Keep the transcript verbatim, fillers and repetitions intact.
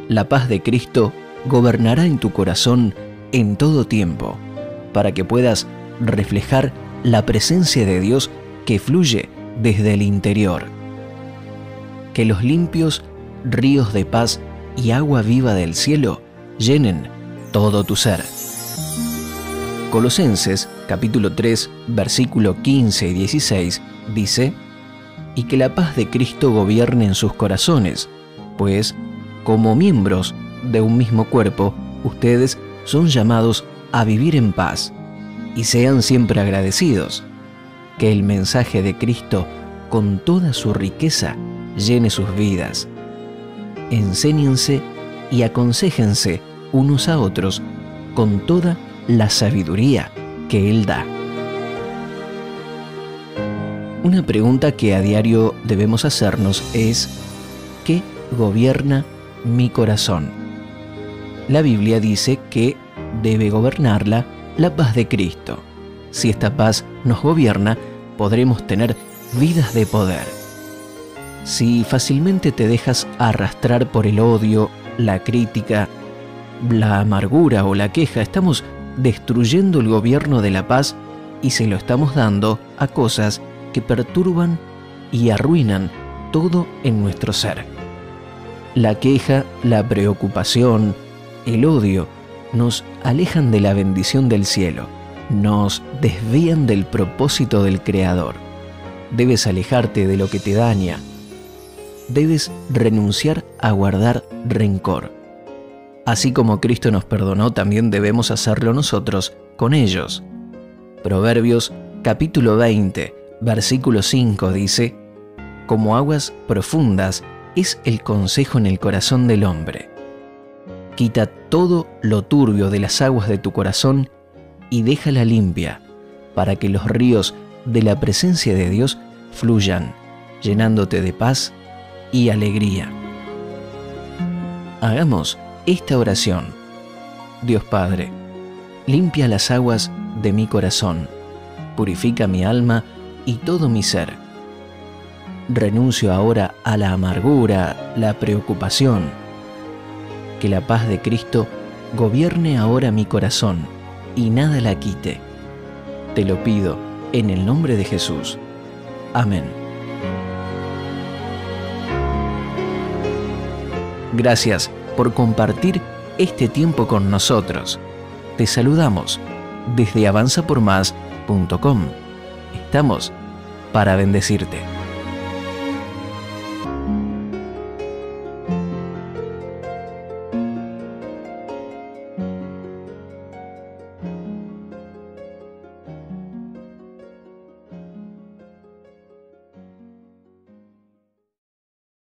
La paz de Cristo gobernará en tu corazón en todo tiempo, para que puedas reflejar la presencia de Dios que fluye desde el interior. Que los limpios ríos de paz y agua viva del cielo llenen todo tu ser. Colosenses capítulo tres, versículo quince y dieciséis dice: y que la paz de Cristo gobierne en sus corazones, pues, como miembros de un mismo cuerpo, ustedes son llamados a vivir en paz, y sean siempre agradecidos. Que el mensaje de Cristo, con toda su riqueza, llene sus vidas. Enséñense y aconséjense unos a otros con toda la sabiduría que Él da. Una pregunta que a diario debemos hacernos es: ¿qué gobierna mi corazón? La Biblia dice que debe gobernarla la paz de Cristo. Si esta paz nos gobierna, podremos tener vidas de poder. Si fácilmente te dejas arrastrar por el odio, la crítica, la amargura o la queja, estamos destruyendo el gobierno de la paz y se lo estamos dando a cosas que perturban y arruinan todo en nuestro ser. La queja, la preocupación, el odio nos alejan de la bendición del cielo, nos desvían del propósito del Creador. Debes alejarte de lo que te daña. Debes renunciar a guardar rencor. Así como Cristo nos perdonó, también debemos hacerlo nosotros con ellos. Proverbios capítulo veinte, versículo cinco dice: como aguas profundas es el consejo en el corazón del hombre. Quita todo lo turbio de las aguas de tu corazón y déjala limpia, para que los ríos de la presencia de Dios fluyan, llenándote de paz y alegría. Hagamos esta oración. Dios Padre, limpia las aguas de mi corazón, purifica mi alma y todo mi ser. Renuncio ahora a la amargura, la preocupación. Que la paz de Cristo gobierne ahora mi corazón y nada la quite. Te lo pido en el nombre de Jesús. Amén. Gracias por compartir este tiempo con nosotros. Te saludamos desde avanza por más punto com. Estamos para bendecirte.